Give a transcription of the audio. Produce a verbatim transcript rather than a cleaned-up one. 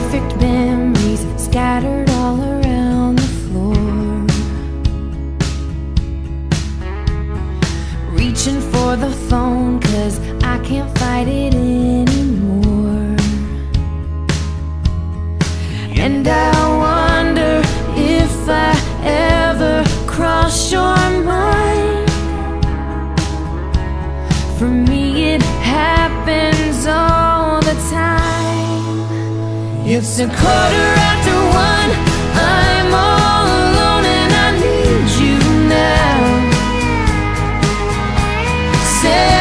Imperfect memories scattered all around the floor. Reaching for the phone, cause I can't fight it anymore. And I wonder if I ever cross your mind. For me it happens all the time. It's a quarter after one, I'm all alone and I need you now. Say